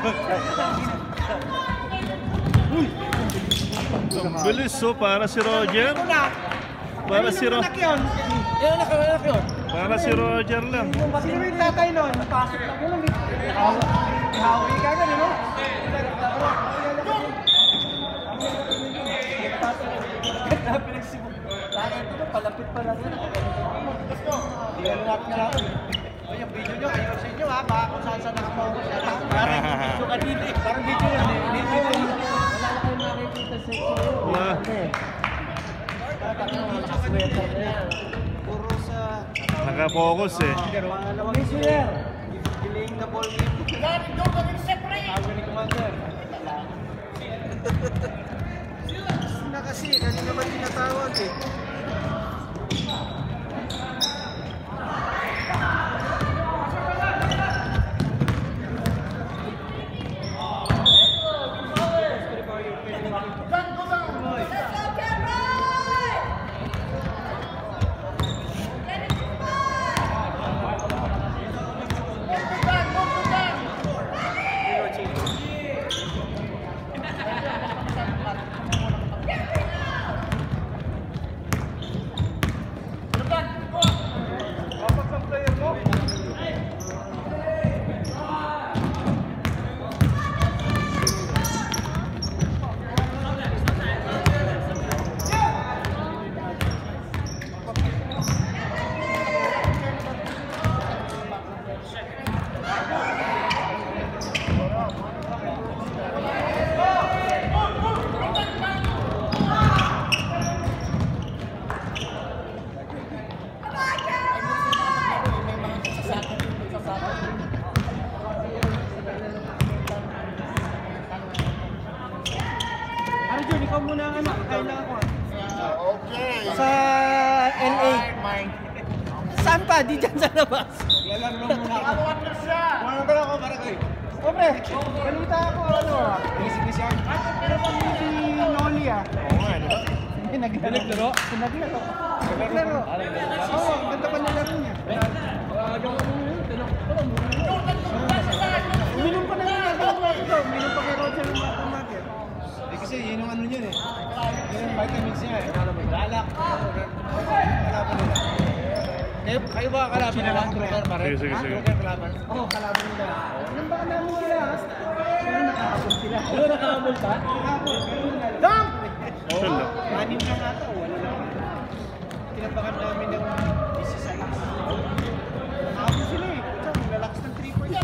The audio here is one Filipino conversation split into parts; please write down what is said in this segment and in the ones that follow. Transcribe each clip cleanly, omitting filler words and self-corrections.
Uy! Ang bilis para si Roger. Para si Roger. Para si Roger lang. Sino yung tatay nun? Pasok lang yun. Haway ka gan, no? Palapit pa lang yun. Hindi na natin natin. Yung video nyo, ayun sa inyo ha. Baka kung saan nakapokus. Parang video kanina eh. Parang video yan eh. Wala na kayo makikita sa iyo. Wala. Nakasweater na yan. Puro sa... Nakapokus eh. Pangalawang sweater. Delaying the ball game. Gari, doon kami separate. Tawag ni Commander. Na kasi, kanina ba tinatawag eh. Ikaw muna ang anak, kailangan ko. Okay. Sa LA. Saan pa? Di dyan sa labas. Lalaro muna ako. Wala ba ako para kayo? Obre, balita ako ano. Basic yan. Pero kung si Noli Oo nga, diba? Hindi, naglaro. Naglaro. Naglaro. Oo, ganda pa nalaro niya. Uminom pa na nga. Uminom pa kay Roger ng Matamagir. Kasi yun yung ano yun eh. Yun yung vitamins niya eh. Lalak. Kalaban nila. Kayo ba kalaban nila? Sige. Oo, kalaban nila. Ilan ba namin sila? Pero nakahabol sila. Ano nakahabol pa? Nakahabol. Dam! Oo. Manim na nga ito. Wala lang. Tinapakan namin ng isa-size. Nakahabol sila eh. Nalakas ng 3 points.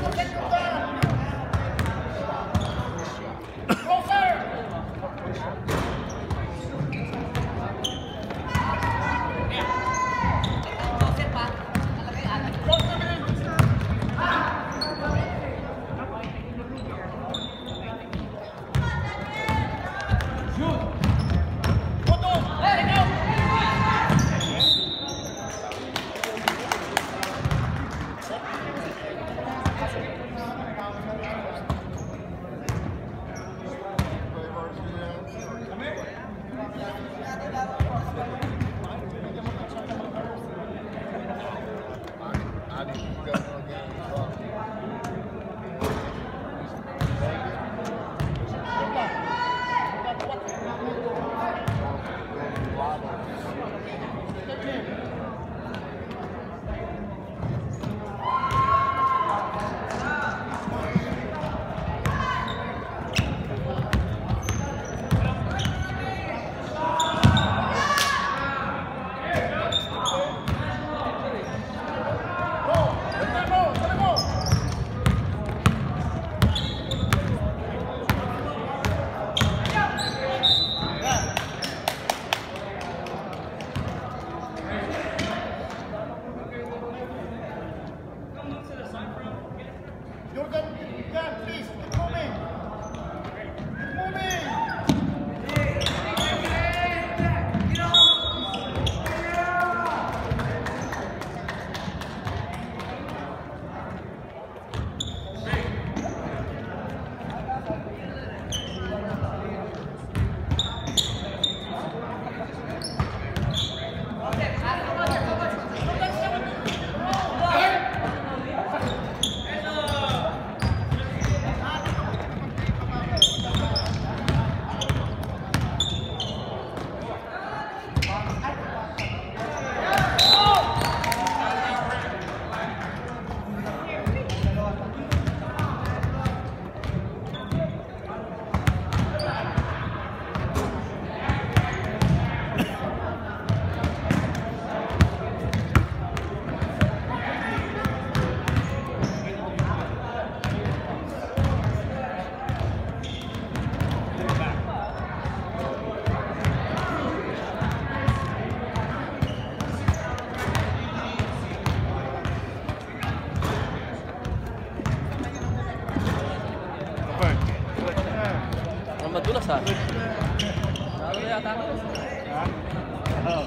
madulas ha. Salo yata ako. Oh.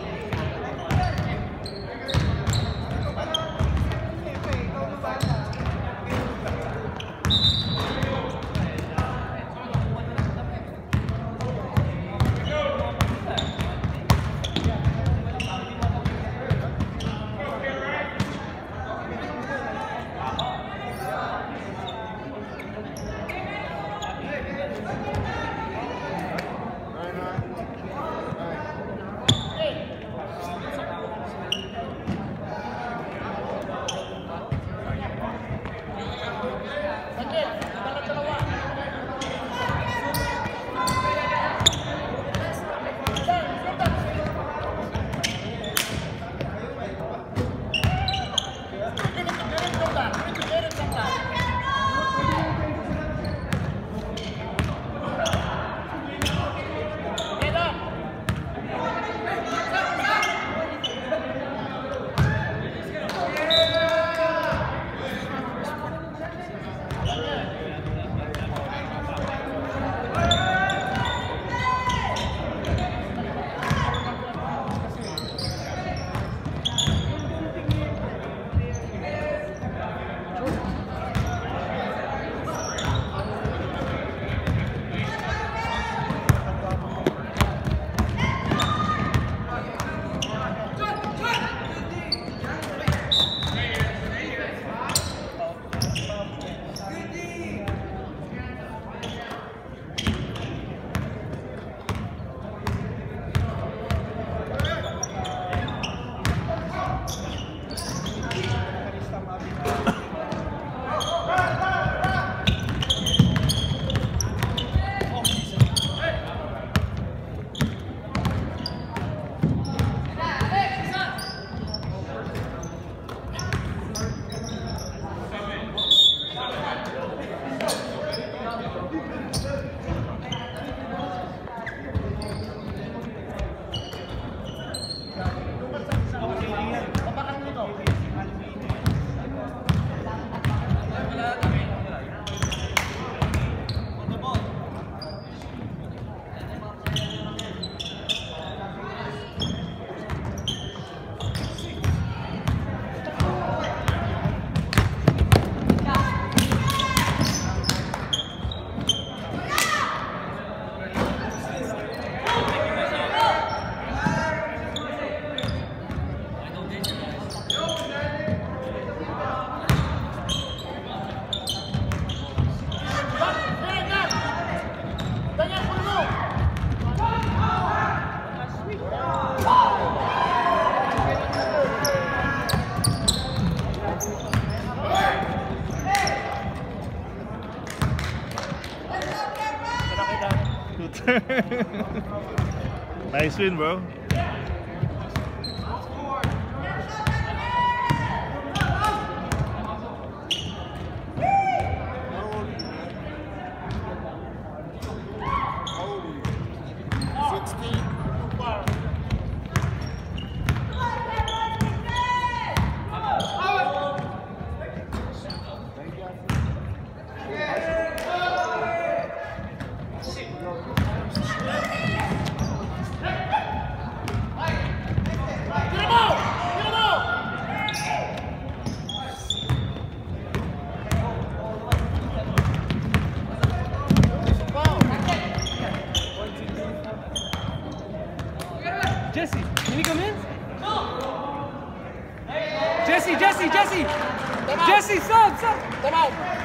Nice win, bro. Jesse, can you come in? Jesse! Jesse, sub! Come out!